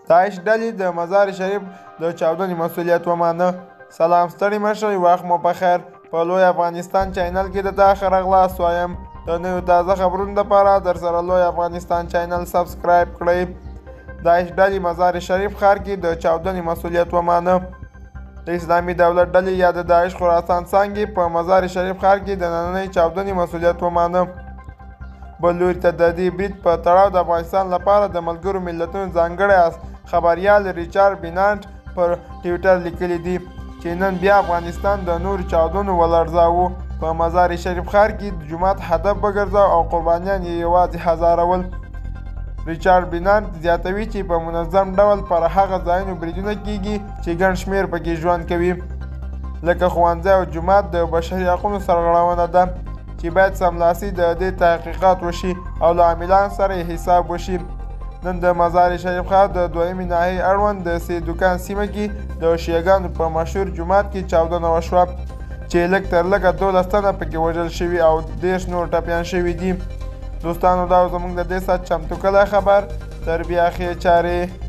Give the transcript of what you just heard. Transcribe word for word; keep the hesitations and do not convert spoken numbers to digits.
داعش ډلې د مزار شریف د چاودنې مسؤلیت ومانه. سلام ستړي مه شئ، وخت مو په خیر. په لوی افغانستان چینل کې د تا ښه راغلاست وایم. د نویو تازه خبرونو دپاره در سره لوی افغانستان چینل سبسکرایب کړئ. داعش ډلې مزار شریف ښار کې د چاودنې مسؤلیت ومانه. د اسلامي دولت ډلې یا د داعش خراسان څانګې په مزار شریف ښار کې د نننۍ چاودنې مسؤلیت ومانه. بل لوري ته د دې برید په تړاو د افغانستان لپاره د ملګرو ملتونو ځانګړی خبریال ریچارډ بینانټ پر ټویټر لیکلي دي چې نن بیا افغانستان د نورو چاودنو ولړزاوه. په مزار شریف ښار کې د جومات هدف وګرځاو او قربانیان یې یوازې هزارول. ریچارډ بینانټ زیاتوي چې په منظم ډول پر هغه ځایونو بریدونه کیږي چې ګڼ شمېر پکې ژوند کوي، لکه ښوونځی او جومات د بشري حقونو سرغړونه ده چې باید سملاسي د دې تحقیقات وشي او له عاملانو سره یې حساب وشي. نن د مزار شریف ښار د دویمې ناحیې اړوند د سیدوکان سیمه کې د شیعهګانو په مشهور جومات کې چاودنه وشوه چې لږ تر لږه دولس تنه پکې وژل شوي او دېرش نور ټپیان شوي دي. دوستانو دا زموږ د دې ساعت چمتو کلی خبر. تر بیا ښې چارې.